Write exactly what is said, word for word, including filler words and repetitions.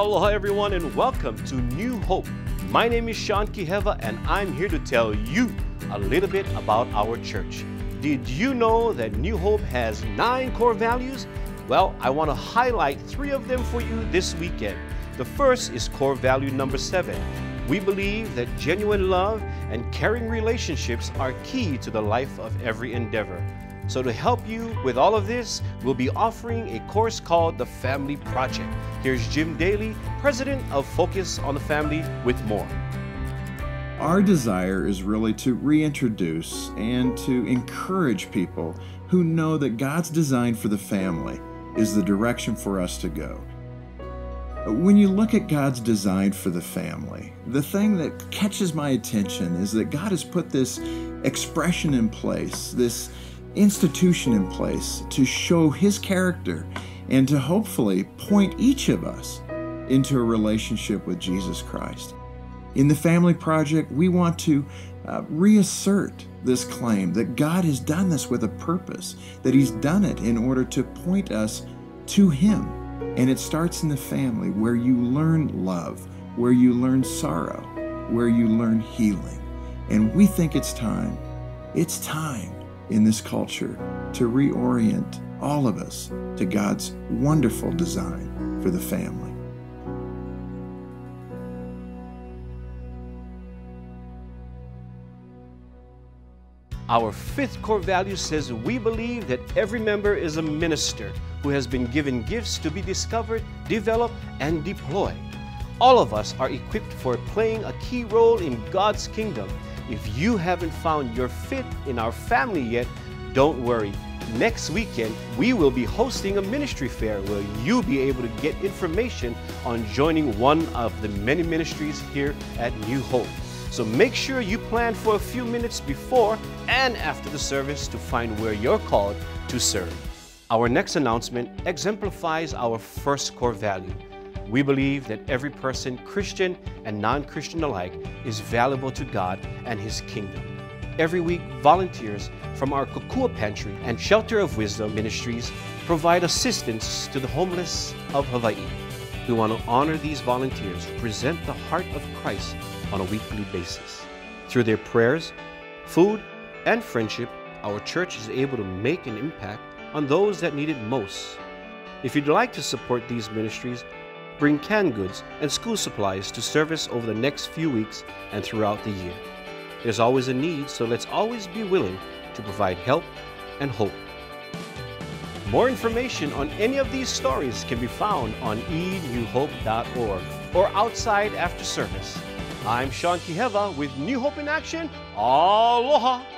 Aloha everyone and welcome to New Hope. My name is Sean Kiheva and I'm here to tell you a little bit about our church. Did you know that New Hope has nine core values? Well, I want to highlight three of them for you this weekend. The first is core value number seven. We believe that genuine love and caring relationships are key to the life of every endeavor. So to help you with all of this, we'll be offering a course called The Family Project. Here's Jim Daly, president of Focus on the Family, with more. Our desire is really to reintroduce and to encourage people who know that God's design for the family is the direction for us to go. When you look at God's design for the family, the thing that catches my attention is that God has put this expression in place, this institution in place to show His character and to hopefully point each of us into a relationship with Jesus Christ. In the Family Project, we want to uh, reassert this claim that God has done this with a purpose, that He's done it in order to point us to Him. And it starts in the family, where you learn love, where you learn sorrow, where you learn healing. And we think it's time, it's time in this culture to reorient all of us to God's wonderful design for the family. Our fifth core value says we believe that every member is a minister who has been given gifts to be discovered, developed, and deployed. All of us are equipped for playing a key role in God's kingdom. If you haven't found your fit in our family yet, don't worry. Next weekend, we will be hosting a ministry fair where you'll be able to get information on joining one of the many ministries here at New Hope. So make sure you plan for a few minutes before and after the service to find where you're called to serve. Our next announcement exemplifies our first core value. We believe that every person, Christian and non-Christian alike, is valuable to God and His kingdom. Every week, volunteers from our Kokua Pantry and Shelter of Wisdom ministries provide assistance to the homeless of Hawaii. We want to honor these volunteers who present the heart of Christ on a weekly basis. Through their prayers, food, and friendship, our church is able to make an impact on those that need it most. If you'd like to support these ministries, bring canned goods and school supplies to service over the next few weeks and throughout the year. There's always a need, so let's always be willing to provide help and hope. More information on any of these stories can be found on e new hope dot org or outside after service. I'm Sean Kiheva with New Hope in Action. Aloha!